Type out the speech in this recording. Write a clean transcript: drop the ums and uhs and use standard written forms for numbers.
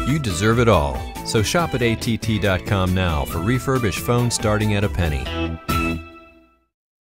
You deserve it all. So shop at att.com now for refurbished phones starting at a penny.